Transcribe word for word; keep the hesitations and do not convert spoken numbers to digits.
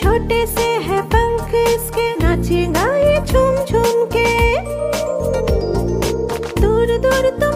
छोटे से है पंख इसके, नाचेगा ये झूम झूम के। दूर दूर तो